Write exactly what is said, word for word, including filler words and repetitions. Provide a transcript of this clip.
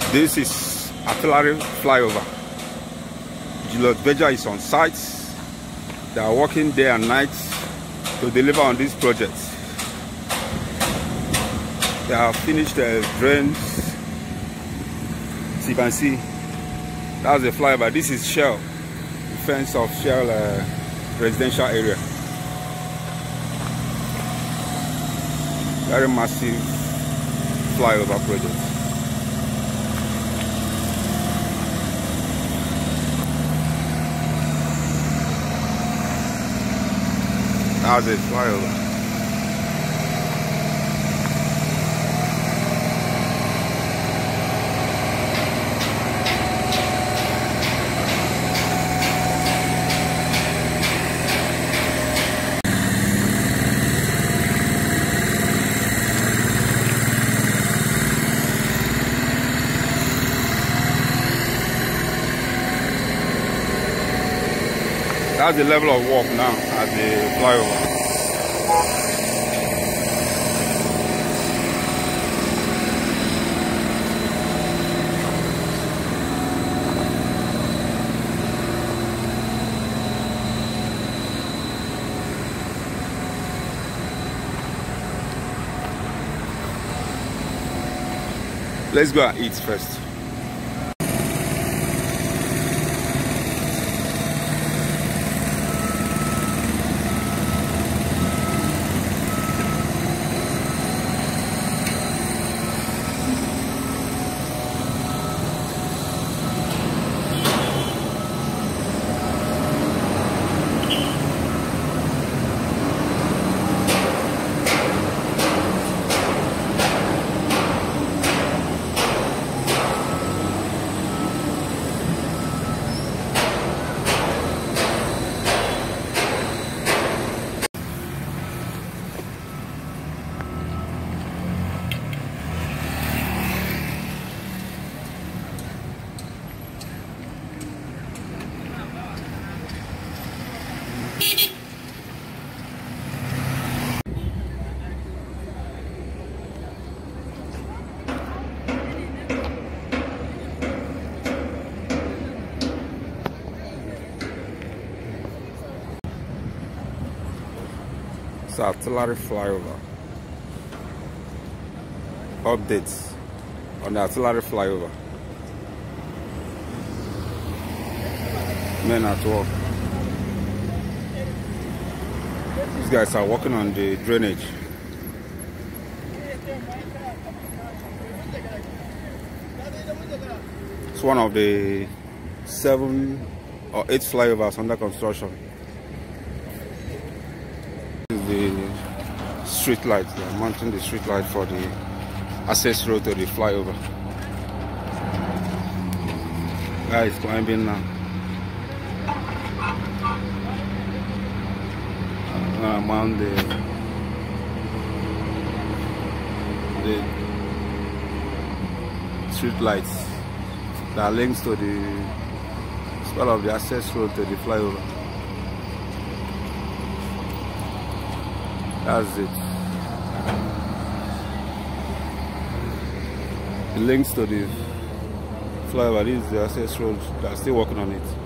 This is artillery flyover. Julius Berger is on site. They are working day and night to deliver on this project. They have finished the drains. As you can see, that's the flyover. This is Shell, the fence of Shell uh, residential area. Very massive flyover project. That's it, flyover. That's the level of work now at the flyover. Let's go and eat first. It's artillery flyover. Updates on the artillery flyover. Men at work. These guys are working on the drainage. It's one of the seven or eight flyovers under construction. The street light, they are mounting the street light for the access road to the flyover. Guy is climbing now. Uh, mount the the street lights that links to the spell of the access road to the flyover. That's it. It links to the flyover. This is the access road. They are still working on it.